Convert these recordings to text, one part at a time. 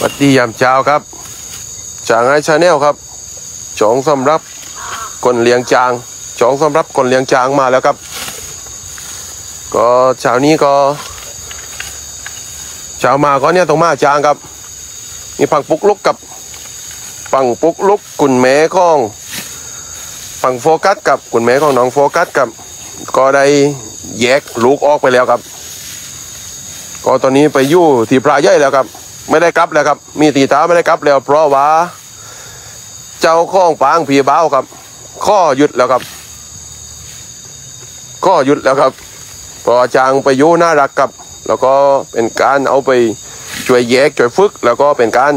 วัสดียามเช้าครับจางไอชาแนลครับจองสำรับคนเลี้ยงจางจองสำรับคนเลี้ยงจางมาแล้วครับก็เช้านี้ก็เช้ามาก็เนี่ยต้องมาจางครับมีฝั่งปุกลุกกับฝั่งปุกลุกกุนแม่ของฝั่งโฟกัสกับกุนแม่ของน้องโฟกัสกับก็ได้แยกลูกออกไปแล้วครับก็ตอนนี้ไปอยู่ที่พระใหญ่แล้วครับไม่ได้กลับแล้วครับมีตีตาไม่ได้กลับแล้วเพราะว่าเจ้าข้องปางผีเบ้าครับข้อหยุดแล้วครับข้อหยุดแล้วครับพอจางไปอยู่น่ารักครับแล้วก็เป็นการเอาไปช่วยแยกช่วยฝึกแล้วก็เป็นการ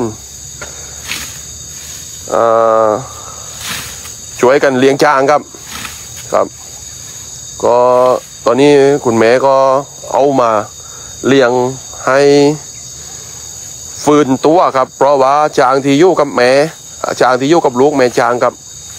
ช่วยกันเลี้ยงช้างครับครับก็ตอนนี้คุณแม่ก็เอามาเลี้ยงให้ฟื้นตัวครับเพราะว่าช้างที่อยู่กับแม่ช้างที่อยู่กับลูกแม่ช้างครับ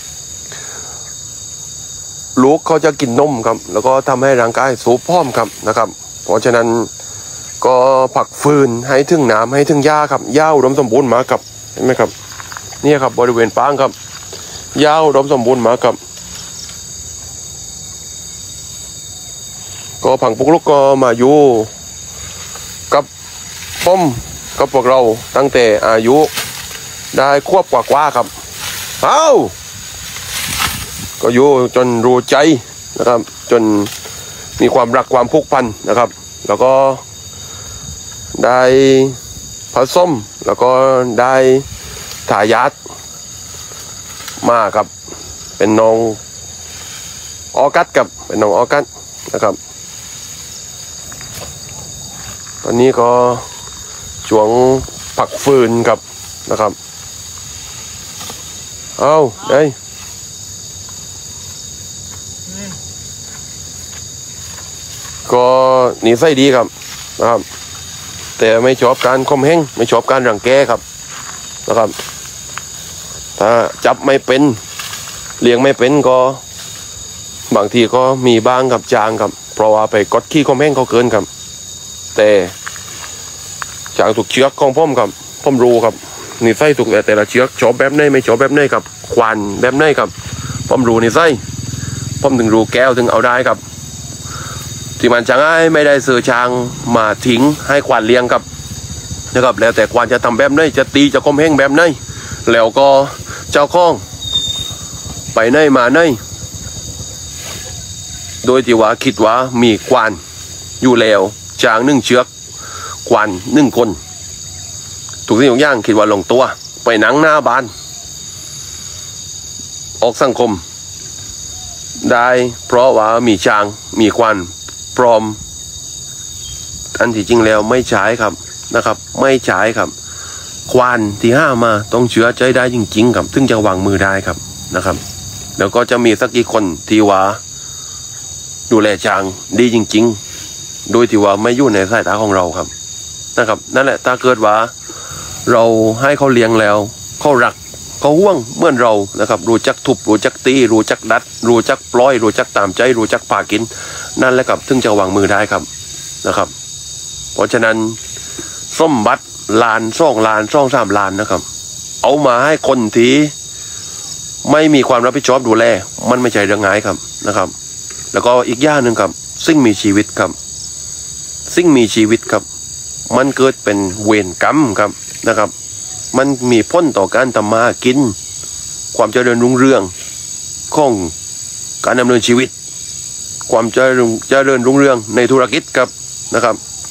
ลูกเขาจะกินนมครับแล้วก็ทำให้ร่างกายสูบพร้อมครับนะครับเพราะฉะนั้นก็ผักฟื้นให้ถึงน้ำให้ถึงหญ้าครับหญ้าอุดมสมบูรณ์มาครับเห็นไหมครับนี่ครับบริเวณปางครับหญ้าอุดมสมบูรณ์มาครับก็ผังปุกลุกก็มาอยู่กับผมกับพวกเราตั้งแต่อายุได้ควบกว่าครับก็อยู่จนรู้ใจนะครับจนมีความรักความผูกพันนะครับแล้วก็ได้ผสมแล้วก็ได้ทายาทมาครับเป็นน้องออกัสกับเป็นน้องออกัสนะครับตอนนี้ก็ช่วงผักฟืนครับนะครับได้ก็นิสัยดีครับนะครับแต่ไม่ชอบการข่มเหงไม่ชอบการรังแกครับนะครับถ้าจับไม่เป็นเลี้ยงไม่เป็นก็บางทีก็มีบ้างกับจางครับเพราะว่าไปกดขี้ข่มเหงเขาเกินครับแต่จางถูกเชือกของผมครับผมรู้ครับนิสัยถูกแต่ละเชือกชอบแบบไหนไม่ชอบแบบไหนครับควานแบบไหนครับผมรู้นิสัยผมถึงรู้แก้วถึงเอาได้ครับที่มันจะง่ายไม่ได้ซื้อช้างมาทิ้งให้ควานเลี้ยงครับนะครับแล้วแต่ควานจะทำแบบไหนจะตีจะข่มเหงแบบไหนแล้วก็เจ้าของไปไหนมาไหนโดยที่ว่าคิดว่ามีควานอยู่แล้วช้าง1 เชือกควาน1 คนถูกสิ่งทุกอย่างคิดว่าลงตัวไปหนังหน้าบ้านออกสังคมได้เพราะว่ามีช้างมีควานพร้อมอันที่จริงแล้วไม่ใช้ครับนะครับไม่ใช้ครับควานที่ห้ามาต้องเชื่อใจได้จริงๆครับถึงจะวางมือได้ครับนะครับแล้วก็จะมีสักกี่คนที่ว่าดูแลช้างดีจริงๆโดยที่ว่าไม่อยู่ในสายตาของเราครับนะครับนั่นแหละถ้าเกิดว่าเราให้เขาเลี้ยงแล้วเขารักเขาห่วงเหมือนเรานะครับรู้จักทุบรู้จักตีรู้จักดัดรู้จักปล่อยรู้จักตามใจรู้จักพากินนั่นแหละครับถึงจะวางมือได้ครับนะครับเพราะฉะนั้นสมบัติ1 ล้าน 2 3 ล้านนะครับเอามาให้คนที่ไม่มีความรับผิดชอบดูแลมันไม่ใช่เรื่องง่ายครับนะครับแล้วก็อีกอย่างหนึ่งครับสิ่งมีชีวิตครับสิ่งมีชีวิตครับมันเกิดเป็นเวรกรรมครับนะครับมันมีผลต่อการทำมากินความเจริญรุ่งเรืองของการดำเนินชีวิตความเจริญรุ่งเรืองในธุรกิจครับนะครับ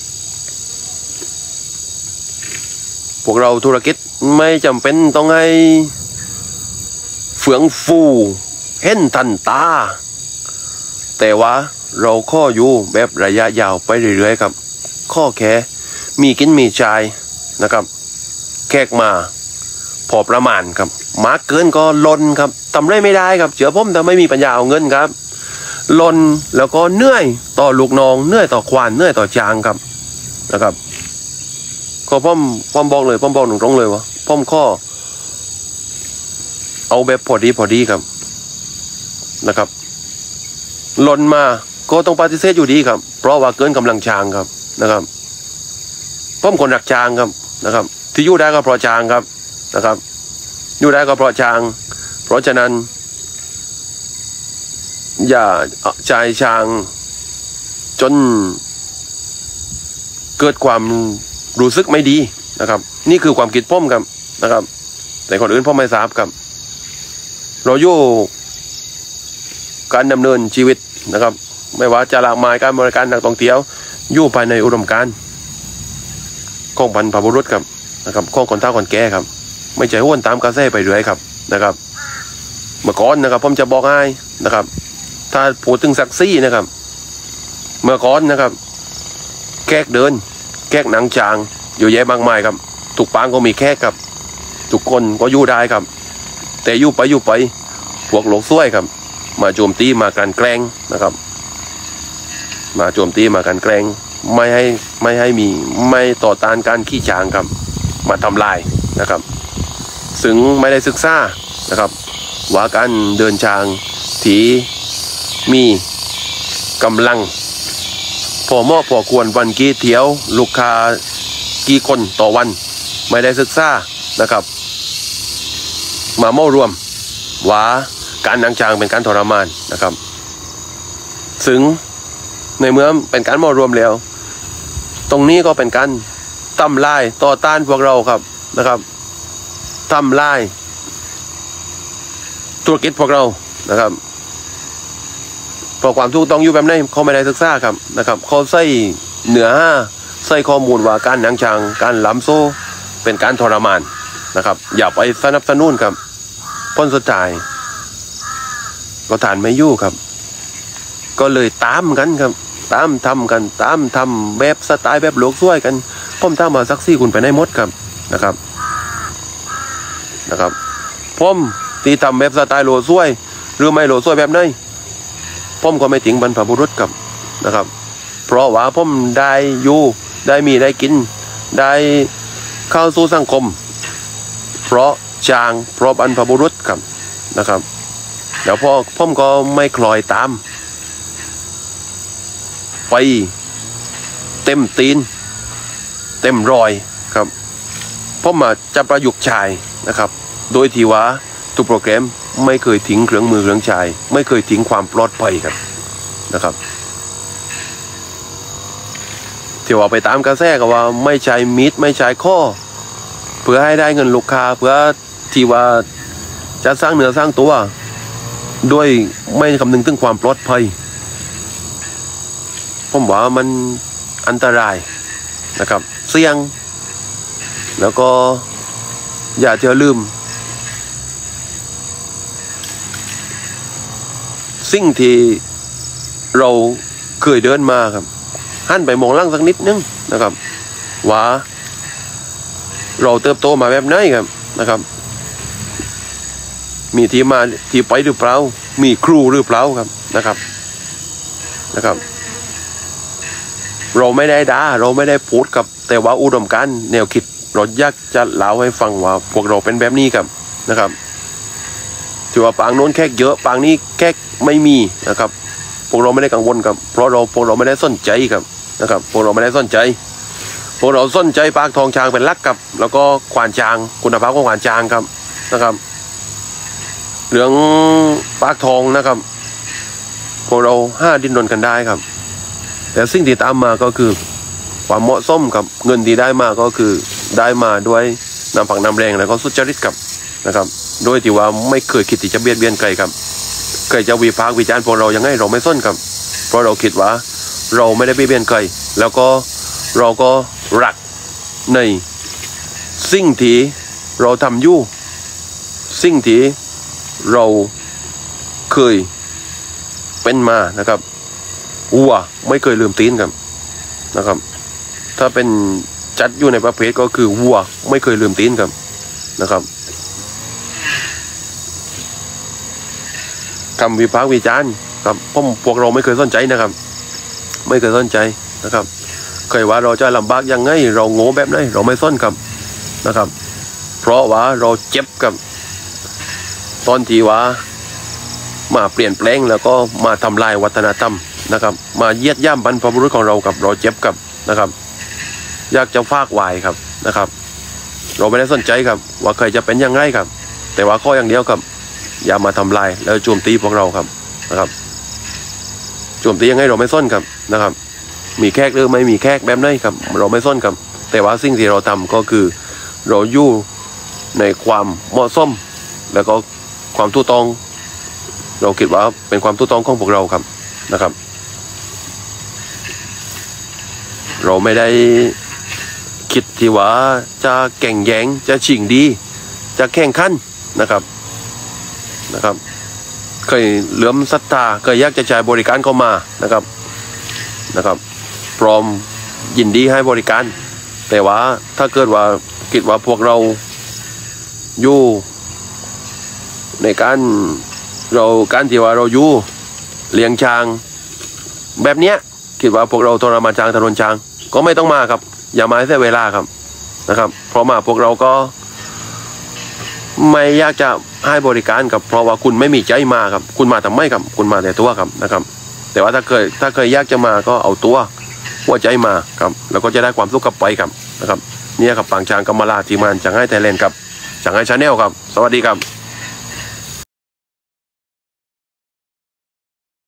พวกเราธุรกิจไม่จำเป็นต้องให้เฟื่องฟูเห็นทันตาแต่ว่าเราข้ออยู่แบบระยะยาวไปเรื่อยๆครับข้อแค่มีกินมีใช้นะครับแขกมาพอประมาณครับมากเกินก็ลนครับทำไรไม่ได้ครับเชื่อผมแต่ไม่มีปัญญาเอาเงินครับลนแล้วก็เหนื่อยต่อลูกน้องเหนื่อยต่อควานเหนื่อยต่อจางครับนะครับก็ผมบอกเลยผมบอกตรงๆเลยว่าผมข้อเอาแบบพอดีครับนะครับลนมาก็ต้องปฏิเสธอยู่ดีครับเพราะว่าเกินกำลังช้างครับนะครับผมคนรักช้างครับนะครับที่อยู่ได้ก็เพราะช้างครับนะครับอยู่ได้ก็เพราะช้าง เพราะฉะนั้นอย่าใจช้างจนเกิดความรู้สึกไม่ดีนะครับนี่คือความคิดผมครับนะครับแต่คนอื่นผมไม่ทราบครับเราอยู่การดำเนินชีวิตนะครับไม่ว่าจะหลากหลายการบริการนักท่องเที่ยวอยู่ภายในอุดมการณ์ของบรรพบุรุษครับนะครับของคนเฒ่าคนแก่ครับไม่ใช่ห้วนตามกระแสไปเรื่อยครับนะครับเมื่อก่อนนะครับผมจะบอกให้นะครับถ้าพูดถึงศักดิ์ศรีนะครับเมื่อก่อนนะครับแขกเดินแขกหนังจางอยู่แยะมากมายครับทุกปางก็มีแขกครับทุกคนก็อยู่ได้ครับแต่อยู่ไปพวกโลกซ้วยครับมาโจมตีมากลั่นแกล้งนะครับมาโจมตีมากลั่นแกล้งไม่ให้มีไม่ต่อต้านการขี้จางครับมาทำลายนะครับซึ่งไม่ได้ศึกษานะครับว่าการเดินช้างที่มีกำลังพอเหมาะพอควรวันกี่เที่ยวลูกค้ากี่คนต่อวันไม่ได้ศึกษานะครับมาเมารวมว่าการนั่งช้างเป็นการทรมานนะครับซึ่งในเมื่อเป็นการเมารวมแล้วตรงนี้ก็เป็นการทำลายต่อต้านพวกเราครับนะครับทำลายธุรกิจพวกเรานะครับเพราะความถูกต้องอยู่แบบนี้เขาไม่ได้ศึกษาครับนะครับเขาใส่เหนือใส่ข้อมูลว่าการนั่งช้างการล้ำโซ่เป็นการทรมานนะครับอย่าไปสนับสนุนครับพ้นสุดท้ายก็ทานไม่ยู่ครับก็เลยตามกันครับตามทำกันตามทำแบบสไตล์แบบโลกซ้วยกันผมถ้ามาซักซี่คุณไปได้หมดครับนะครับผมตีทำแบบสไตล์โลกซ้วยหรือไม่โลกซ้วยแบบไหนผมก็ไม่ทิ้งบรรพบุรุษครับนะครับเพราะว่าผมได้อยู่ได้มีได้กินได้เข้าสู่สังคมเพราะจางเพราะบรรพบุรุษครับนะครับเดี๋ยวพอผมก็ไม่คล้อยตามไปเต็มตีนเต็มรอยครับผมมาจะประยุกต์ใช้นะครับโดยที่ว่าทุกโปรแกรมไม่เคยทิ้งเครื่องมือเครื่องใช้ไม่เคยทิ้งความปลอดภัยครับนะครับที่ว่าไปตามกระแสก็ว่าไม่ใช้มิดไม่ใช้ข้อเพื่อให้ได้เงินลูกค้าเพื่อที่ว่าจะสร้างเนื้อสร้างตัวด้วยไม่คำนึงถึงความปลอดภัยผมว่ามันอันตรายนะครับเสี่ยงแล้วก็อย่าเที่ยวลืมสิ่งที่เราเคยเดินมาครับหันไปมองล่างสักนิดนึงนะครับว่าเราเติบโตมาแบบไหนครับนะครับมีที่มาที่ไปหรือเปล่ามีครูหรือเปล่าครับนะครับเราไม่ได้ด่าเราไม่ได้พูดกับแต่ว่าอุดมการณ์แนวคิดเราอยากจะเล่าให้ฟังว่าพวกเราเป็นแบบนี้ครับนะครับถือว่าปางโน้นแค่เยอะปางนี้แค่ไม่มีนะครับพวกเราไม่ได้กังวลครับเพราะพวกเราไม่ได้สนใจครับนะครับพวกเราไม่ได้สนใจพวกเราสนใจปากทองช้างเป็นหลักครับแล้วก็ขวานช้างคุณภาพของขวานช้างครับนะครับเรื่องปากทองนะครับพวกเราดิ้นรนกันได้ครับแต่สิ่งที่ตามมาก็คือความเหมาะสมกับเงินที่ได้มาก็คือได้มาด้วยน้ำผักน้ำแรงแล้วก็สุจริตครับนะครับโดยที่ว่าไม่เคยคิดที่จะเบียดเบียนใครครับเคยจะวิพากษ์วิจารณ์พวกเรายังไงเราไม่สนครับเพราะเราคิดว่าเราไม่ได้เบียดเบียนใครแล้วก็เราก็รักในสิ่งที่เราทำอยู่สิ่งที่เราเคยเป็นมานะครับวัวไม่เคยลืมตีนครับนะครับถ้าเป็นจัดอยู่ในประเภทก็คือวัวไม่เคยลืมตีนครับนะครับคำวิพากษ์วิจารณ์ครับพวกเราไม่เคยสนใจนะครับไม่เคยสนใจนะครับเคยว่าเราจะลำบากยังไงเราโง่แบบไหนเราไม่สนครับนะครับเพราะว่าเราเจ็บกับตอนที่ว่ามาเปลี่ยนแปลงแล้วก็มาทำลายวัฒนธรรมนะครับมาเยียดย่ำบรรพบุรุษของเรากับเราเจ็บกับนะครับอยากจะฝากไว้ครับนะครับเราไม่ได้สนใจครับว่าใครจะเป็นยังไงครับแต่ว่าข้ออย่างเดียวครับอย่ามาทำลายแล้วโจมตีพวกเราครับนะครับโจมตียังไงเราไม่ส้นครับนะครับมีแขกหรือไม่มีแขกแบบไหนครับเราไม่ส้นครับแต่ว่าสิ่งที่เราทำก็คือเราอยู่ในความเหมาะสมแล้วก็ความถูกต้องเราคิดว่าเป็นความถูกต้องของพวกเราครับนะครับเราไม่ได้คิดที่ว่าจะแข่งแย่งจะชิงดีจะแข่งขันนะครับเคยเหลื่อมศรัทธาเคยอยากจะใช้บริการเข้ามานะครับพร้อมยินดีให้บริการแต่ว่าถ้าเกิดว่าคิดว่าพวกเราอยู่ในการที่ว่าเราอยู่เลี้ยงช้างแบบเนี้ยคิดว่าพวกเราทรมานช้างทรมานช้างก็ไม่ต้องมาครับอย่ามาเสียเวลาครับนะครับเพราะมาพวกเราก็ไม่อยากจะให้บริการครับเพราะว่าคุณไม่มีใจมาครับคุณมาทำไมครับคุณมาแต่ตัวครับนะครับแต่ว่าถ้าเคยอยากจะมาก็เอาตัวหัวใจมาครับแล้วก็จะได้ความสุขกลับไปครับนะครับเนี่ยครับปางช้างกำมะลาทีมงานจังไห้ไทยแลนด์ครับจังไห้ชาแนลครับสวัสดีครับ